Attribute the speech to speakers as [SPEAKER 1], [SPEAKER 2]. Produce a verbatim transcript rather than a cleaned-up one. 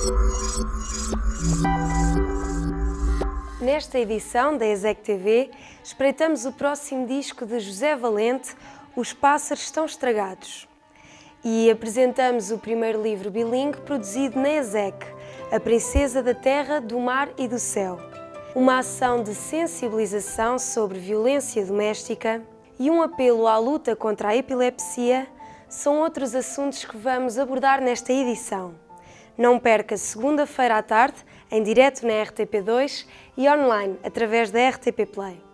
[SPEAKER 1] Nesta edição da ESEC T V, espreitamos o próximo disco de José Valente, Os Pássaros Estão Estragados. E apresentamos o primeiro livro bilingue produzido na ESEC, A Princesa da Terra, do Mar e do Céu. Uma ação de sensibilização sobre violência doméstica e um apelo à luta contra a epilepsia são outros assuntos que vamos abordar nesta edição. Não perca segunda-feira à tarde, em direto na R T P dois e online através da R T P Play.